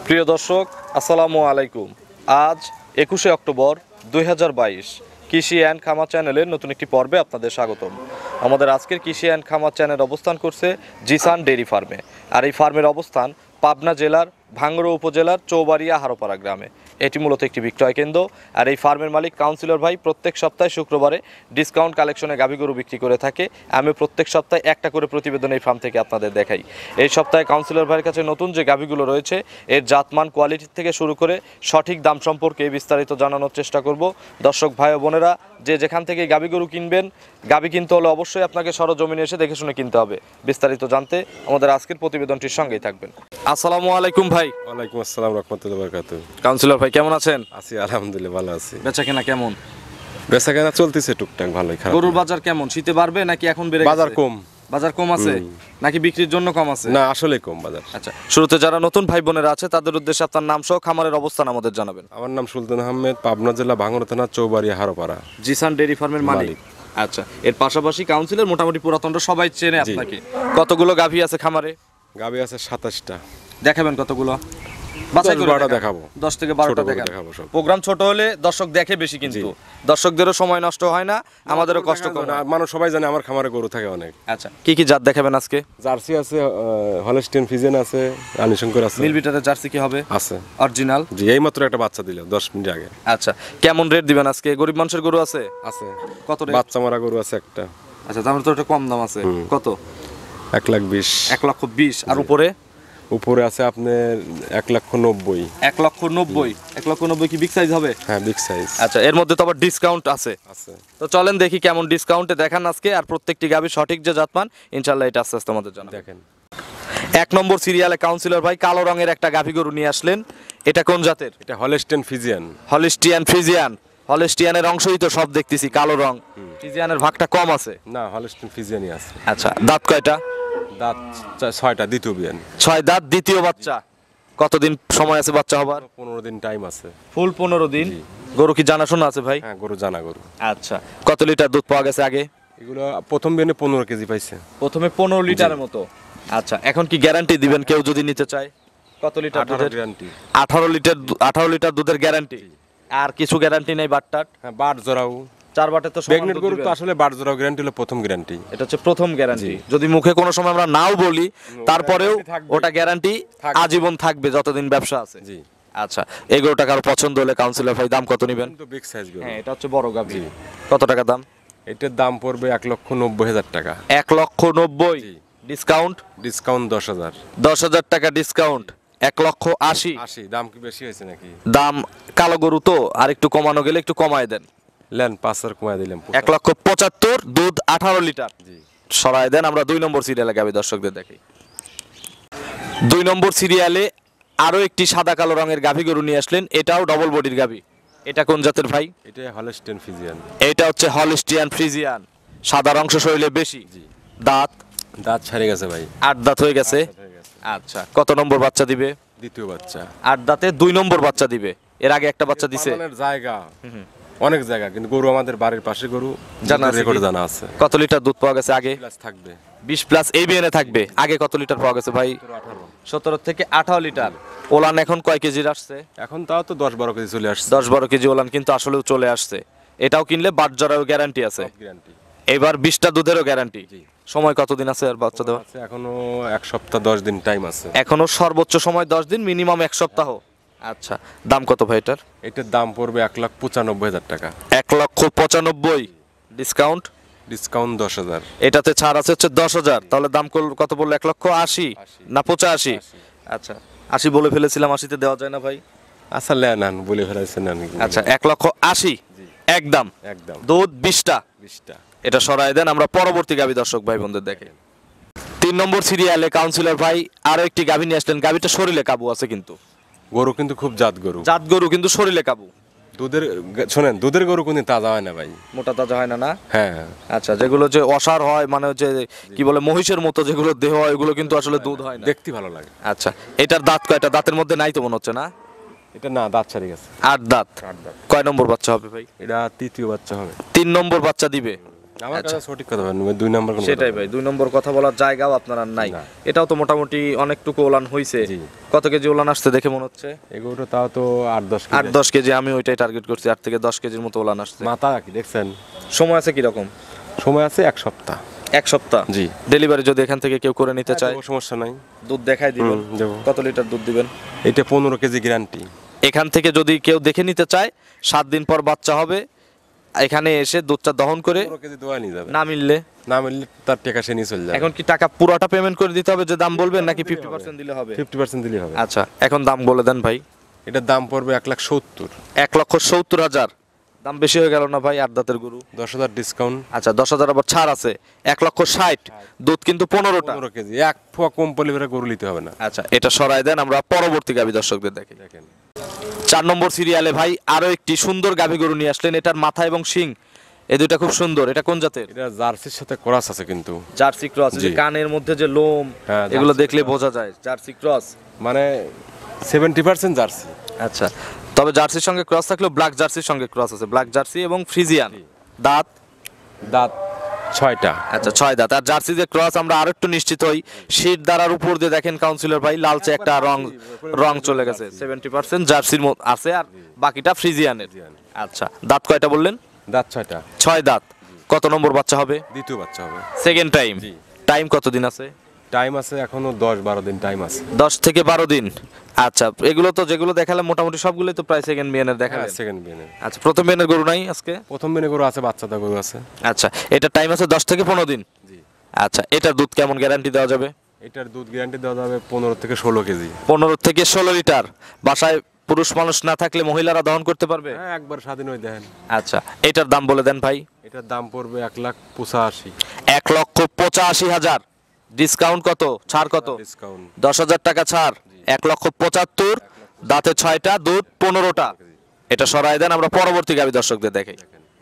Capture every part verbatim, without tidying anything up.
প্রিয় দর্শক, আসসালামু আলাইকুম। আজ একুশে অক্টোবর দুই হাজার বাইশ। কৃষি অ্যান্ড খামার চ্যানেলের নতুন একটি পর্বে আপনাদের স্বাগতম। আমাদের আজকের কৃষি অ্যান্ড খামার চ্যানেল অবস্থান করছে জিসান ডেইরি ফার্মে। আর এই ফার্মের অবস্থান পাবনা জেলার ভাঙ্গুড়া উপজেলার চৌবাড়িয়া হারোপাড়া গ্রামে। এটি মূলত একটি বিক্রয় কেন্দ্র। আর এই ফার্মের মালিক কাউন্সিলর ভাই প্রত্যেক সপ্তাহে শুক্রবারে ডিসকাউন্ট কালেকশনে গাভী গরু বিক্রি করে থাকে। আমি প্রত্যেক সপ্তাহে একটা করে প্রতিবেদন এই ফার্ম থেকে আপনাদের দেখাই। এই সপ্তাহে কাউন্সিলর ভাইয়ের কাছে নতুন যে গাভীগুলো রয়েছে এর জাতমান, কোয়ালিটি থেকে শুরু করে সঠিক দাম সম্পর্কে বিস্তারিত জানানোর চেষ্টা করব। দর্শক ভাই ও বোনেরা, যে যেখান থেকে গাভী গরু কিনবেন, গাভী কিনতে হলে অবশ্যই আপনাকে সরজমিনে এসে দেখে শুনে কিনতে হবে। বিস্তারিত জানতে আমাদের আজকের প্রতিবেদনটির সঙ্গেই থাকবেন। আসসালামু আলাইকুম ভাই। ওয়ালাইকুম আসসালাম রাহমাতুল্লাহি ওয়া বারাকাতুহু। কাউন্সিলর ভাই কেমন আছেন? আছি আলহামদুলিল্লাহ, ভালো আছি। বেচা কেনা কেমন? বেচা কেনা চলতেছে টুকটাক, ভালোই খারাপ। গরুর বাজার কেমন? শীতে বাড়বে নাকি এখন বেড়ে গেছে? বাজার কম। বাজার কম আছে নাকি বিক্রির জন্য কম আছে? না, আসলে কম বাজার। আচ্ছা, শুরুতে যারা নতুন ভাই বোনেরা আছে তাদের উদ্দেশ্যে আপনার নাম সহ খামারের অবস্থান আমাদের জানাবেন। আমার নাম সুলতান আহমেদ, পাবনা জেলা ভাঙ্গুড়া থানা চৌবাড়িয়া হারোপাড়া, জিসান ডেইরি ফার্মের মালিক। আচ্ছা, এর পাশাপাশি কাউন্সিলর মোটামুটি পুরাতনটা সবাই চেনে আপনাকে। কতগুলো গাভী আছে খামারে? গাভী আছে সাতাশটা। দেখাবেন কতগুলো? বাছাই করে দেখাবো। দশ থেকে বারোটা দেখাবো। প্রোগ্রাম ছোট হলে দর্শক দেখে বেশি, কিন্তু দর্শকদেরও সময় নষ্ট হয় না, আমাদেরও কষ্ট কম না। মানুষ সবাই জানে আমার খামারে গরু থাকে অনেক। আচ্ছা, কি কি জাত দেখাবেন আজকে? জার্সি আছে, হলস্টেইন ফ্রিজিয়ান আছে, রানীশঙ্কর আছে। মিল বিটারের জার্সি কি হবে? আছে অরিজিনাল। জি, এই মাত্র একটা বাচ্চা দিল দশ মিনিট আগে। আচ্ছা, কেমন রেট দিবেন আজকে? গরিব মানুষের গরু আছে? আছে। কত রেট? বাচ্চা মারা গরু আছে একটা। আচ্ছা, তাহলে তো এটা কম দাম আছে। কত? এক লাখ বিশ। এক লক্ষ বিশ। আর উপরে? উপরে আছে আপনার এক লক্ষ নব্বই। এক লক্ষ নব্বই। এক লক্ষ নব্বই কি বিগ সাইজ হবে? হ্যাঁ, বিগ সাইজ। আচ্ছা, এর মধ্যে তো আবার ডিসকাউন্ট আছে। আছে। তো চলেন দেখি কেমন ডিসকাউন্টে দেখান আজকে। আর প্রত্যেকটি গাভী সঠিক যে জাতমান, ইনশাআল্লাহ এটা আস্তে আস্তে আমাদের জানাবেন। দেখেন, এক নম্বর সিরিয়ালে কাউন্সিলর ভাই কালো রঙের একটা গাভী গরু নিয়ে আসলেন। এটা কোন জাতের? এটা হলস্টেইন ফ্রিজিয়ান। Holstein Friesian. হলস্টিয়ানের অংশই তো সব দেখতেছি কালো রং। ফ্রিজিয়ানের ভাগটা কম আছে। না, হলস্টেইন ফ্রিজিয়ানই আছে। আচ্ছা, দাঁত কয়টা? দাঁত ছয়টা, দ্বিতীয় বিয়ান। ছয় দাঁত, দ্বিতীয় বাচ্চা। কতদিন সময় আছে বাচ্চা হবার? পনেরো দিন টাইম আছে। ফুল পনেরো দিন। গরু কি জানাশোনা আছে ভাই? হ্যাঁ, গরু জানা গরু। আচ্ছা, কত লিটার দুধ পাওয়া গেছে আগে? এগুলো প্রথম বিয়ানে পনেরো কেজি পাইছে। প্রথমে পনেরো লিটারের মতো। আচ্ছা, এখন কি গ্যারান্টি দিবেন কেউ যদি নিতে চায়? কত লিটার দুধের গ্যারান্টি? আঠারো লিটার। আঠারো লিটার দুধের গ্যারান্টি। আর কিছু গ্যারান্টি নেই? বাটটাট? হ্যাঁ, বাট জোড়াও। চার বাটে তো প্রেগনেন্ট গরু তো আসলে বাট জোড়াও গ্যারান্টি হলো প্রথম গ্যারান্টি। এটা হচ্ছে প্রথম গ্যারান্টি। যদি মুখে কোনো সময় আমরা নাও বলি, তারপরেও ওটা গ্যারান্টি আজীবন থাকবে যতদিন ব্যবসা আছে। জি। আচ্ছা, এই গরুটা কারো পছন্দ হলে কাউন্সিলর ভাই দাম কত নেবেন? তো বিগ সাইজ গরু। হ্যাঁ, এটা হচ্ছে বড় গাভী। কত টাকা দাম? এটার দাম পড়বে এক লক্ষ নব্বই হাজার টাকা। এক লক্ষ নব্বই। ডিসকাউন্ট? ডিসকাউন্ট দশ হাজার। দশ হাজার টাকা ডিসকাউন্ট। এক লক্ষ আশি। আশি। দাম কি বেশি হয়েছে নাকি? দাম কালো গরু তো, আর একটু কমানো গেলে একটু কমায় দেন। লেন পাঁচ হাজার কমায় দিলাম। এক লক্ষ পঁচাত্তর, দুধ আঠারো লিটার। সরাই দেন। আমরা দুই নম্বর সিরিয়ালে গাভী দর্শকদের দেখি। দুই নম্বর সিরিয়ালে আরো একটি সাদা কালো রঙের গাভী গরু নিয়ে আসলেন। এটাও ডবল বডির গাভী। এটা কোন জাতের ভাই? এটা হলস্টেইন ফ্রিজিয়ান। এটা হচ্ছে হলস্টিয়ান ফ্রিজিয়ান। সাদার অংশ শরীরে বেশি। দাঁত? দাঁত ছাড়ে গেছে ভাই। আট দাঁত হয়ে গেছে। আচ্ছা, কত নম্বর বাচ্চা দিবে? দ্বিতীয় বাচ্চা। আট দাঁতে দুই নম্বর বাচ্চা দিবে। এর আগে একটা বাচ্চা দিছে? জায়গা অনেক জায়গা, কিন্তু গরু আমাদের বাড়ির পাশে গরু, জানা রেকর্ড জানা আছে। কত লিটার দুধ পাওয়া গেছে আগে? প্লাস থাকবে বিশ প্লাস এই বিয়ানে থাকবে। আগে কত লিটার পাওয়া গেছে ভাই? সতেরো থেকে আঠারো লিটার। ওলান এখন কয় কেজির আসছে? এখন তাও তো দশ বারো কেজি চলে আসছে। দশ বারো কেজি ওলান কিন্তু আসলেও চলে আসছে। এটাও কিনলে বাট জরাও গ্যারান্টি আছে। এবার বিশটা দুধেরও গ্যারান্টি। সময় কতদিন আছে আর বাচ্চা দেওয়া? এখনো এক সপ্তাহ দশ দিন টাইম আছে। এখনো সর্বোচ্চ সময় দশ দিন, মিনিমাম এক সপ্তাহ। আচ্ছা, দাম কত ভাই এটার? এটার দাম পড়বে এক লাখ পঁচানব্বই হাজার টাকা। এক লক্ষ পঁচানব্বই। ডিসকাউন্ট? ডিসকাউন্ট দশ হাজার। এটাতে ছাড় আছে হচ্ছে দশ হাজার। তাহলে দাম কত বললো? এক লক্ষ আশি না পঁচাশি? আচ্ছা, আশি বলে ফেলেছিলাম, আশিতে দেওয়া যায় না ভাই? আচ্ছা, লেন আন বলে ফেলেছেন। আচ্ছা, এক লক্ষ আশি একদম। একদম। দুধ বিশটা। বিশটা। এটা সরাই দেন। আমরা পরবর্তী গাভী দর্শক ভাই বন্ধুদের দেখে। তিন নম্বর সিরিয়ালে কাউন্সিলর ভাই আরো একটি গাভী নিয়ে আসলেন। গাভীটা শরীরে কাবু আছে, কিন্তু গরু কিন্তু খুব জাত গরু। জাত গরু কিন্তু শরীরে কাবু। দুধের শোনেন, দুধের গরু কোনদিন তাজা হয় না ভাই। মোটা তাজা হয় না? না। হ্যাঁ। আচ্ছা, যেগুলো যে অসার হয়, মানে হচ্ছে কি বলে মহিষের মতো যেগুলো দেহ হয়, ওগুলো কিন্তু আসলে দুধ হয় না, দেখতে ভালো লাগে। আচ্ছা, এটার দাঁত কয়টা? দাঁতের মধ্যে নাই তো মনে হচ্ছে না? এটা না, দাঁত ছাড়ে গেছে। আট দাঁত। কয় নম্বর বাচ্চা হবে ভাই? এটা তৃতীয় বাচ্চা হবে। তিন নম্বর বাচ্চা দিবে। আমার কাছে সঠিক কথা বলেন, দুই নম্বর কোনো সেটাই ভাই, দুই নম্বর কথা বলার জায়গাও আপনার আর নাই। এটাও তো মোটামুটি অনেকটুকু ওলান হয়েছে। কত কেজি ওলান আসছে দেখে মনে হচ্ছে? এগুলো তাও তো আট দশ আট দশ কেজি, আমি ওইটাই টার্গেট করছি, আট থেকে দশ কেজির মতো ওলান আসছে। মাথা কি দেখছেন? সময় আছে কিরকম? সময় আছে এক সপ্তাহ। এক সপ্তাহ? জি। ডেলিভারি যদি এখান থেকে কেউ করে নিতে চায়? সমস্যা নাই। দুধ দেখাই দিবেন? কত লিটার দুধ দিবেন? এটা পনেরো কেজি গ্যারান্টি। এখান থেকে যদি কেউ দেখে নিতে চায়, সাত দিন পর বাচ্চা হবে, এখানে এসে দুধটা দহন করে না মিললে না মিললে তার টাকা সে নিয়ে চলে যাবে। এখন কি টাকা পুরোটা পেমেন্ট করে দিতে হবে যে দাম বলবেন, নাকি ফিফটি পার্সেন্ট দিলে হবে? ফিফটি পার্সেন্ট দিলে হবে। আচ্ছা, এখন দাম বলে দেন ভাই। এটার দাম পড়বে এক লাখ সত্তর। এক লক্ষ সত্তর হাজার। দাম বেশি হয়ে গেল না ভাই আট দাঁতের গরু? দশ হাজার ডিসকাউন্ট। আচ্ছা, দশ হাজার আবার ছাড় আছে। এক লক্ষ ষাট, দুধ কিন্তু পনেরোটা। পনেরো কেজি, এক ফুয়া কম পলিভারে গরু নিতে হবে না। আচ্ছা, এটা সরাই দেন, আমরা পরবর্তী গাভী দর্শকদের দেখি। দেখেন চার নম্বর সিরিয়ালে ভাই আরো একটি সুন্দর গাভী গরু নিয়ে আসলেন। এটার মাথা এবং শিং এই দুইটা খুব সুন্দর। এটা কোন জাতের? এটা জার্সির সাথে ক্রস আছে কিন্তু। Jersey cross? যে কানের মধ্যে যে লোম, এগুলো দেখলে বোঝা যায় জার্সি ক্রস, মানে সেভেন্টি পার্সেন্ট জার্সি। আচ্ছা, তবে জার্সির সঙ্গে ক্রস থাকলেও ব্ল্যাক জার্সির সঙ্গে ক্রস আছে, ব্ল্যাক জার্সি এবং ফ্রিজিয়ান। দাঁত? দাঁত ছয়টা। আচ্ছা, ছয় দাঁত। আর জার্সি যে ক্রস, আমরা আরো একটু নিশ্চিত হই, শীত দ্বারার উপর দিয়ে দেখেন কাউন্সিলর ভাই লালচে একটা রং রং চলে গেছে। সেভেন্টি পার্সেন্ট জার্সির আছে আর বাকিটা ফ্রিজিয়ানের। আচ্ছা, দাঁত কয়টা বললেন? দাঁত ছয়টা। ছয় দাঁত। কত নম্বর বাচ্চা হবে? দ্বিতীয় বাচ্চা হবে। Second time? টাইম কতদিন আছে? টাইম আছে এখনো দশ বারো দিন টাইম আছে। দশ থেকে বারো দিন। আচ্ছা, এগুলো তো যেগুলো দেখালাম মোটামুটি সবগুলোই তো প্রায় সেকেন্ড বিয়ানের দেখালেন। সেকেন্ড বিয়ানের। আচ্ছা, প্রথম বিয়ানের গরু নাই আজকে? প্রথম বিয়ানের গরু আছে, বাচ্চাটা গরু আছে। আচ্ছা, এটা টাইম আছে দশ থেকে পনেরো দিন। জি। আচ্ছা, এটার দুধ কেমন গ্যারান্টি দেওয়া যাবে? এটার দুধ গ্যারান্টি দেওয়া যাবে পনেরো থেকে ষোলো কেজি। পনেরো থেকে ষোলো লিটার। বাসায় পুরুষ মানুষ না থাকলে মহিলারা দহন করতে পারবে? হ্যাঁ, একবার স্বাধীন হয়ে দেখেন। আচ্ছা, এটার দাম বলে দেন ভাই। এটার দাম পড়বে এক লাখ পঁচাশি। এক লক্ষ পঁচাশি হাজার। ডিসকাউন্ট কত, ছাড় কত? ডিসকাউন্ট দশ হাজার টাকা ছাড়। এক লক্ষ পঁচাত্তর, দাঁতে ছয়টা, দুধ পনেরোটা। এটা সরাই দেন, আমরা পরবর্তী গাভী দর্শকদের দেখাই।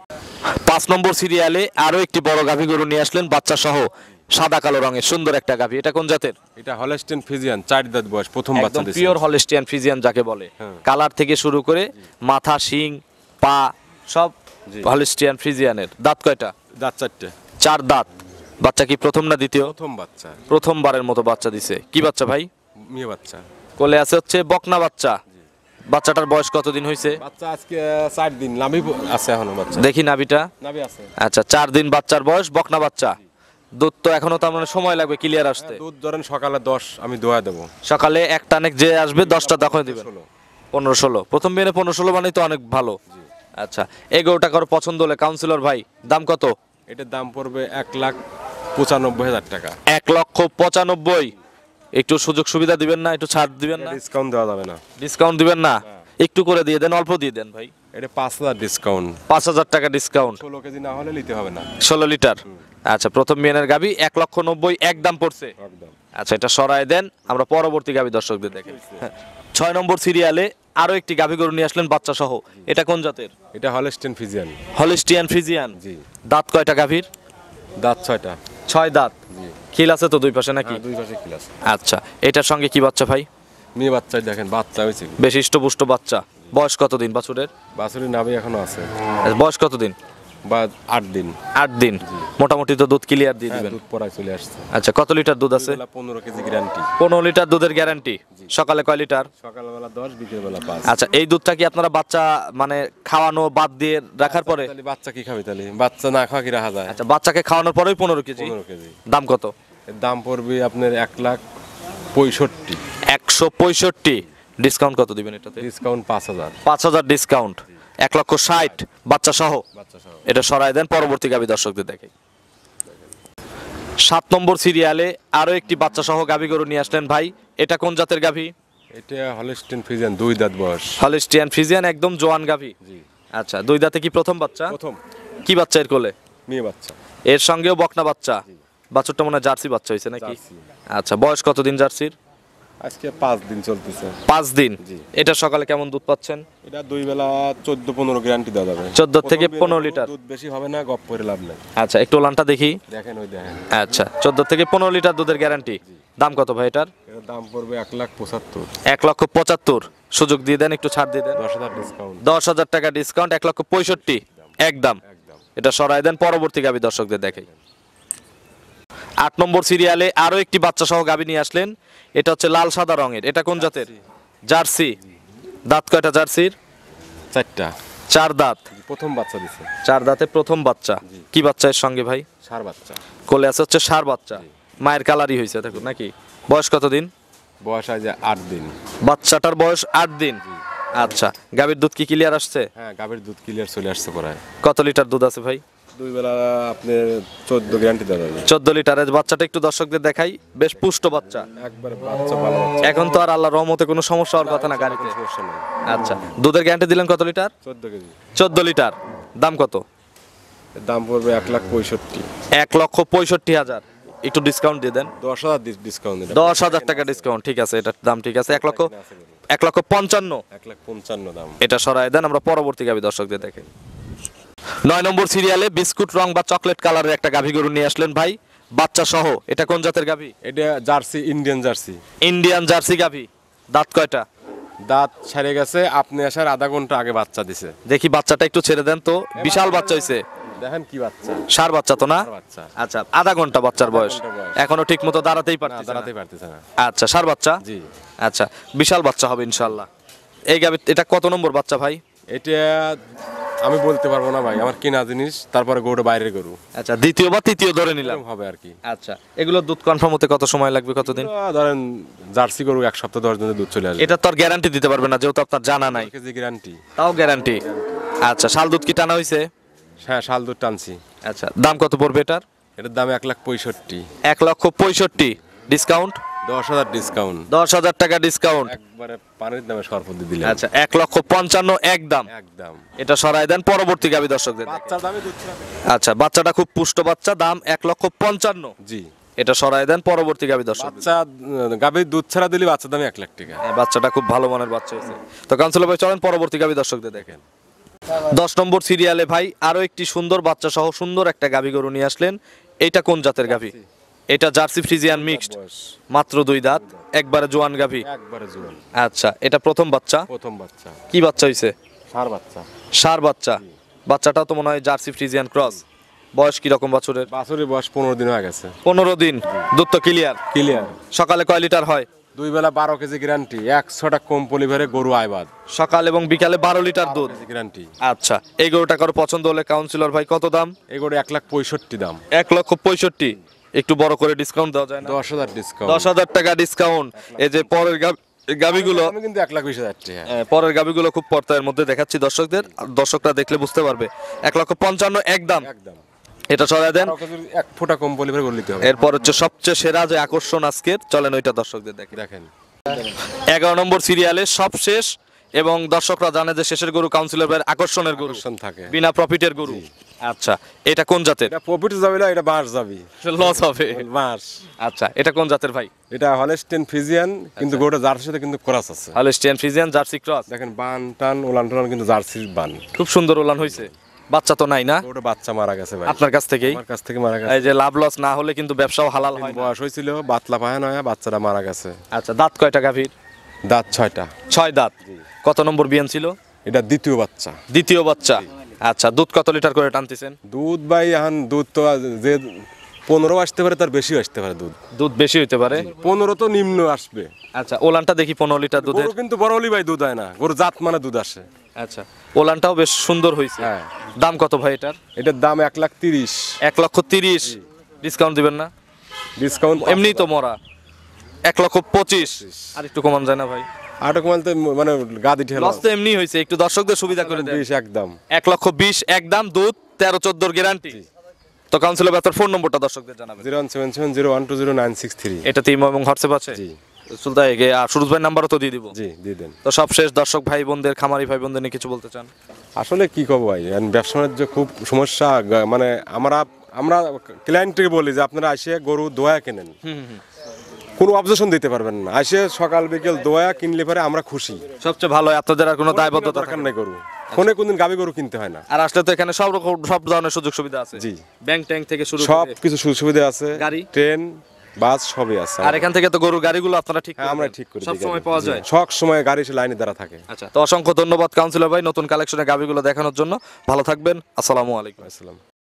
পাঁচ নম্বর সিরিয়ালে আরো একটি বড় গাভী গরু নিয়ে আসলেন, বাচ্চা সহ, সাদা কালো রঙের সুন্দর একটা গাভী। এটা কোন জাতের? এটা হলস্টেইন ফ্রিজিয়ান, চার দাঁত বয়স, প্রথম বাচ্চা দিয়েছে। পিওর হলস্টিয়ান ফ্রিজিয়ান যাকে বলে। কালার থেকে শুরু করে মাথা, শিং, পা সব হলস্টিয়ান ফ্রিজিয়ানের। দাঁত কয়টা? দাঁত চারটে। চার দাঁত। বাচ্চা কি প্রথম না দ্বিতীয়? প্রথম বাচ্চা। প্রথমবারের মতো বাচ্চা দিছে। কি বাচ্চা ভাই? মেয়ে বাচ্চা। কোলে আছে হচ্ছে বকনা বাচ্চা। বাচ্চাটার বয়স কতদিন হয়েছে? বাচ্চা আজকে চার দিন, নাভি আছে এখনো বাচ্চা। দেখি নাভিটা। নাভি আছে। আচ্ছা, চার দিন বাচ্চার বয়স, বকনা বাচ্চা। দুধ তো এখনো তার মানে সময় লাগবে ক্লিয়ার আসতে। দুধ ধরেন সকালে দশ আমি দোয়া দেবো। সকালে এক টানে যে আসবে দশটা দখল দিবেন। পনেরো ষোলো প্রথম বিয়ে পনেরো ষোলো মানে তো অনেক ভালো। আচ্ছা, এগারোটা কারো পছন্দ হলে কাউন্সিলর ভাই দাম কত? এটার দাম পড়বে এক লাখ পঁচানব্বই হাজার টাকা। এক লক্ষ পঁচানব্বই। একটু সুযোগ সুবিধা দিবেন না, একটু ছাড় দিবেন না? ডিসকাউন্ট দেওয়া যাবে না। ডিসকাউন্ট দিবেন না? একটু করে দিয়ে দেন, অল্প দিয়ে দেন ভাই। এটা পাঁচ হাজার ডিসকাউন্ট। পাঁচ হাজার টাকা ডিসকাউন্ট। ষোলো কেজি না হলে নিতে হবে না। ষোলো লিটার। আচ্ছা, প্রথম বিয়ানের গাভী এক লক্ষ নব্বই একদম পড়ছে। আচ্ছা, এটা সরায় দেন, আমরা পরবর্তী গাভী দর্শকদের দেখি। ছয় নম্বর সিরিয়ালে আরো একটি গাভী গরু নিয়ে আসলেন বাচ্চা সহ। এটা কোন জাতের? এটা হলস্টেইন ফ্রিজিয়ান। Holstein Friesian. জি। দাঁত কয়টা গাভীর? দাঁত ছয়টা। ছয় দাঁত। জি। খিল আছে তো দুই পাশে নাকি? দুই পাশে খিল আছে। আচ্ছা, এটার সঙ্গে কি বাচ্চা ভাই? মেয়ে বাচ্চা, দেখেন বাচ্চা হয়েছে। বেশ হৃষ্টপুষ্ট বাচ্চা। বয়স কতদিন বাছুরের? বাছুরের নাভি এখনো আছে। বয়স কতদিন? বা আট দিন। আট দিন। মোটামুটি তো দুধ ক্লিয়ার দিয়ে দিবেন। দুধ পড়ায় চলে আসছে। আচ্ছা, কত লিটার দুধ আছে? পনেরো কেজি গ্যারান্টি। পনেরো লিটার দুধের গ্যারান্টি। সকালে কয় লিটার? সকালবেলা দশ, বিকেলবেলা পাঁচ। আচ্ছা, এই দুধটা কি আপনারা বাচ্চা মানে খাওয়ানো বাদ দিয়ে রাখার পরে? বাচ্চা কি খাবে তাহলে? বাচ্চা না খাওয়া কি রাখা যায়? আচ্ছা, বাচ্চাকে খাওয়ানোর পরেই পনেরো কেজি। পনেরো কেজি। দাম কত? এর দাম পড়বে আপনার এক লাখ পঁয়ষট্টি। একশো পঁয়ষট্টি। ডিসকাউন্ট কত দিবেন এটাতে? ডিসকাউন্ট পাঁচ হাজার। পাঁচ হাজার ডিসকাউন্ট। এক লক্ষ ষাট বাচ্চা সহ। বাচ্চা সহ। এটা সরাই দেন, পরবর্তী গাভী দর্শকদের দেখে। সাত নম্বর সিরিয়ালে আরো একটি বাচ্চা সহ গাভী গরু নিয়ে আসলেন ভাই। এটা কোন জাতের গাভী? এটা হলস্টেইন ফ্রিজিয়ান, দুই দাঁত বয়স। হলস্টিয়ান ফ্রিজিয়ান, একদম জোয়ান গাভী। জি। আচ্ছা, দুই দাঁতে কি প্রথম বাচ্চা? প্রথম। কি বাচ্চা এর কোলে? মেয়ে বাচ্চা। এর সঙ্গেও বকনা বাচ্চা। বাছুরটা মনে হয় জার্সি বাচ্চা হয়েছে নাকি? আচ্ছা, বয়স কতদিন জার্সির? আজকে পাঁচ দিন চলতেছে। পাঁচ দিন। এটা সকালে কেমন দুধ পাচ্ছেন? এটা দুই বেলা চোদ্দ পনেরো গ্যারান্টি দেওয়া যাবে। চোদ্দ থেকে পনেরো লিটার। দুধ বেশি হবে না, গপ করে লাভ নাই। আচ্ছা, একটু ওলানটা দেখি। দেখেন, ওই দেখেন। আচ্ছা, চোদ্দ থেকে পনেরো লিটার দুধের গ্যারান্টি। দাম কত ভাই এটার? এর দাম পড়বে এক লাখ পঁচাত্তর। এক লক্ষ পঁচাত্তর। সুযোগ দিয়ে দেন, একটু ছাড় দিয়ে দেন। দশ হাজার ডিসকাউন্ট। দশ হাজার টাকা ডিসকাউন্ট। এক লক্ষ পঁয়ষট্টি একদম। একদম। এটা সরাই দেন, পরবর্তী গাভী দর্শকদের দেখাই। আট নম্বর সিরিয়ালে আরো একটি বাচ্চা সহ গাভী নিয়ে আসলেন। এটা হচ্ছে লাল সাদা রঙের, এটা কোন জাতের? জার্সি। দাঁত কয়টা জার্সির? চারটা। চার দাঁত। প্রথম বাচ্চা দিছে। চার দাঁতে প্রথম বাচ্চা। কি বাচ্চা এর সঙ্গে ভাই? ষাঁড় বাচ্চা। কোলে আছে হচ্ছে ষাঁড় বাচ্চা। মায়ের কালারই হয়েছে দেখুন নাকি? বয়স কত দিন? বয়স আজ আট দিন। বাচ্চাটার বয়স আট দিন। আচ্ছা, গাভীর দুধ কি ক্লিয়ার আসছে? হ্যাঁ, গাভীর দুধ ক্লিয়ার চলে আসছে প্রায়। কত লিটার দুধ আছে ভাই? দুই বেলা আপনার চোদ্দ গ্যারান্টি দেওয়া যাবে। চোদ্দ লিটারের বাচ্চাটা একটু দর্শকদের দেখাই, বেশ পুষ্ট বাচ্চা। একবারে বাচ্চা ভালো বাচ্চা। এখন তো আর আল্লাহর রহমতে কোনো সমস্যা হওয়ার কথা না গাড়িতে। সমস্যা নেই। আচ্ছা, দুধের গ্যারান্টি দিলেন কত লিটার? চোদ্দ কেজি। চোদ্দ লিটার। দাম কত? এর দাম পড়বে এক লাখ পঁয়ষট্টি। এক লক্ষ পঁয়ষট্টি হাজার। একটু ডিসকাউন্ট দিয়ে দেন। দশ হাজার ডিসকাউন্ট দিন। দশ হাজার টাকা ডিসকাউন্ট, ঠিক আছে, এটার দাম ঠিক আছে। এক লক্ষ এক লক্ষ পঞ্চান্ন। এক লাখ পঞ্চান্ন দাম। এটা সরাই দেন, আমরা পরবর্তী গাভী দর্শকদের দেখে। নয় নম্বর সিরিয়ালে বিস্কুট রং বা চকলেট কালারের একটা গাভী গরু নিয়ে আসলেন ভাই, বাচ্চা সহ। এটা কোন জাতের গাভী? এটা Jersey, Indian Jersey. Indian Jersey গাভী। দাঁত কয়টা? দাঁত ছেড়ে গেছে, আপনি আসার আধা ঘন্টা আগে বাচ্চা দিছে। দেখি বাচ্চাটা একটু ছেড়ে দেন তো, বিশাল বাচ্চা হইছে। দেখেন কি বাচ্চা। ষাঁড় বাচ্চা তো না? বাচ্চা। আচ্ছা, আধা ঘন্টা বাচ্চার বয়স, ঘন্টা বয়স। এখনো ঠিক মতো দাঁড়াতেই না, পারতেছে না। দাঁড়াতে পারতেছে না। আচ্ছা, ষাঁড় বাচ্চা। জি। আচ্ছা, বিশাল বাচ্চা হবে ইনশাআল্লাহ। এই গাভী, এটা কত নম্বর বাচ্চা ভাই? এটা আমি বলতে পারবো না ভাই, আমার কেনা জিনিস, তারপরে গরু বাইরের গরু। আচ্ছা, দ্বিতীয় বা তৃতীয় ধরে নিলাম এরকম হবে আর কি। আচ্ছা, এগুলোর দুধ কনফার্ম হতে কত সময় লাগবে, কতদিন? তো ধরেন জার্সি গরু এক সপ্তাহ দশ দিনের দুধ চলে আসবে। এটা তো আর গ্যারান্টি দিতে পারবে না যেহেতু আপনার জানা নাই। KG guarantee. তাও গ্যারান্টি। আচ্ছা, শাল দুধ কি টানা হয়েছে? হ্যাঁ, শাল দুধ টানছি। আচ্ছা, দাম কত পড়বে এটার? এটার দাম এক লাখ পঁয়ষট্টি। এক লক্ষ পঁয়ষট্টি। ডিসকাউন্ট? দশ হাজার ডিসকাউন্ট। দশ হাজার টাকা ডিসকাউন্ট। একবারে পানির দামে সরপদ দিলে। আচ্ছা, এক লক্ষ পঞ্চান্ন একদম। একদম। এটা সরাই দেন, পরবর্তী গাভী দর্শকদের দেখে। বাচ্চার দামে দুধ ছাড়া। আচ্ছা, বাচ্চাটা খুব পুষ্ট বাচ্চা, দাম এক লক্ষ পঞ্চান্ন। জি। এটা সরাই দেন, পরবর্তী গাভী দর্শক। বাচ্চা গাভীর দুধ ছাড়া দিলে বাচ্চার দামে এক লাখ টাকা। বাচ্চাটা খুব ভালো মানের বাচ্চা হয়েছে। তো কাউন্সিলর ভাই চলেন পরবর্তী গাভী দর্শকদের দেখেন। দশ নম্বর সিরিয়ালে ভাই আরো একটি সুন্দর বাচ্চা সহ সুন্দর একটা গাভী গরু নিয়ে আসলেন। এইটা কোন জাতের গাভী? এটা জার্সি ফ্রিজিয়ান মিক্সড, মাত্র দুই দাঁত, একবারে জোয়ান গাভী। একবারে জোয়ান। আচ্ছা, এটা প্রথম বাচ্চা। প্রথম বাচ্চা। কি বাচ্চা হইছে? ষাঁড় বাচ্চা। ষাঁড় বাচ্চা। বাচ্চাটাও তো মনে হয় জার্সি ফ্রিজিয়ান ক্রস। বয়স কি রকম বাছুরের? বাছুরের বয়স পনেরো দিন হয়ে গেছে। পনেরো দিন। দুধ তো ক্লিয়ার? ক্লিয়ার। সকালে কয় লিটার হয়? দুই বেলা বারো কেজি গ্যারান্টি। একশোটা কম পলিভারে গরু আইবাদ। সকাল এবং বিকালে বারো লিটার দুধ গ্যারান্টি। আচ্ছা, এই গরুটা কারো পছন্দ হলে কাউন্সিলর ভাই কত দাম? এই গরু এক লাখ পঁয়ষট্টি দাম। এক লক্ষ পঁয়ষট্টি। একটু বড় করে ডিসকাউন্ট দেওয়া যায় না? দশ হাজার ডিসকাউন্ট। দশ হাজার টাকা ডিসকাউন্ট। এই যে পরের গাবিগুলো, আমি কিন্তু এক লাখ বিশ হাজার টাকা। পরের গাবিগুলো খুব পর্তায়ের মধ্যে দেখাচ্ছি দর্শকদের, দর্শকরা দেখলে বুঝতে পারবে। এক লক্ষ পঞ্চান্ন একদম। একদম। এটা সরাই দেন। এক ফোঁটা কম পলিভারে গরু নিতে হবে। এরপর হচ্ছে সবচেয়ে সেরা যে আকর্ষণ আজকের, চলেন ওইটা দর্শকদের দেখে। দেখেন এগারো নম্বর সিরিয়ালে সবশেষ এবং দর্শকরা জানে যে শেষের গরু কাউন্সিলর ভাইয়ের আকর্ষণের গরু থাকে, বিনা প্রফিটের গরু। আচ্ছা, এটা কোন জাতের? এটা প্রফিট যাবে না, এটা বাস যাবে, লস হবে বাস। আচ্ছা, এটা কোন জাতের ভাই? এটা হলস্টেইন ফ্রিজিয়ান, কিন্তু গরুটা জার্সির সাথে কিন্তু ক্রস আছে। Holstein Friesian Jersey cross. দেখেন বান টান ওলান টোলান কিন্তু জার্সির বান। খুব সুন্দর ওলান হয়েছে। বাচ্চা তো নাই না? ওটা বাচ্চা মারা গেছে ভাই আপনার কাছ থেকেই? আমার কাছ থেকে মারা গেছে। এই যে লাভ লস না হলে কিন্তু ব্যবসাও হালাল হয় না। বয়স হয়েছিল, বাতলা পায় নয়, বাচ্চাটা মারা গেছে। আচ্ছা, দাঁত কয়টা গাভীর? দাঁত ছয়টা। ছয় দাঁত। কত নম্বর বিয়ান ছিল? এটা দ্বিতীয় বাচ্চা। দ্বিতীয় বাচ্চা। আচ্ছা, দুধ কত লিটার করে টানতেছেন? দুধ ভাই এখন দুধ তো যে পনেরো আসতে পারে, তার বেশি আসতে পারে দুধ। দুধ বেশি হইতে পারে, পনেরো তো নিম্ন আসবে। আচ্ছা, ওলানটা দেখি পনেরো লিটার দুধের। গরু কিন্তু বড় হলি ভাই দুধ হয় না, গরু জাত মানে দুধ আসে। আচ্ছা, ওলানটাও বেশ সুন্দর হয়েছে। হ্যাঁ। দাম কত ভাই এটার? এটার দাম এক লাখ তিরিশ। এক লক্ষ তিরিশ। ডিসকাউন্ট দিবেন না? ডিসকাউন্ট এমনি তো মরা। এক লক্ষ পঁচিশ। আর একটু কমান যায় না ভাই? আট কমালতে মানে গাদি ঠেলা লস তো এমনি হয়েছে, একটু দর্শকদের সুবিধা করে দেন। বিশ একদম। এক লক্ষ বিশ একদম, দুধ তেরো চোদ্দোর গ্যারান্টি। তো কাউন্সিলর আপনার ফোন নম্বরটা দর্শকদের জানাবেন। Zero one seven seven zero one two zero nine six three. এটাতে ইমো এবং হোয়াটসঅ্যাপ আছে? জি। সুলতান এগে আর সুরজ ভাই নাম্বারও তো দিয়ে দিব। জি, দিয়ে দেন। তো সব শেষ দর্শক ভাই বোনদের, খামারি ভাই বোনদের নিয়ে কিছু বলতে চান? আসলে কি কব ভাই, ব্যবসা বাণিজ্য খুব সমস্যা। মানে আমরা আমরা ক্লায়েন্টকে বলি যে আপনারা আসে গরু দোয়া কেনেন, কোনো অবজেকশন দিতে পারবেন না। আসে সকাল বিকেল দোয়া কিনলে পরে আমরা খুশি। সবচেয়ে ভালো হয়, আপনাদের আর কোনো দায়বদ্ধতা দরকার নাই গরু। ফোনে কোনদিন গাবি গরু কিনতে হয় না। আর আসলে তো এখানে সব রকম সব ধরনের সুযোগ সুবিধা আছে। জি। ব্যাংক ট্যাঙ্ক থেকে শুরু সব করে কিছু সুযোগ সুবিধা আছে। গাড়ি, ট্রেন, বাস সবই আছে আর এখান থেকে তো গরুর গাড়িগুলো আপনারা ঠিক হ্যাঁ, করে আমরা দেন। ঠিক করি সব দিই সময় গাড়ি। পাওয়া জি, যায়। সব সময় গাড়ি সে লাইনে দ্বারা থাকে। আচ্ছা, তো অসংখ্য ধন্যবাদ কাউন্সিলর ভাই নতুন কালেকশনের গাভিগুলো দেখানোর জন্য। ভালো থাকবেন, আসসালামু আলাইকুম। আসসালাম।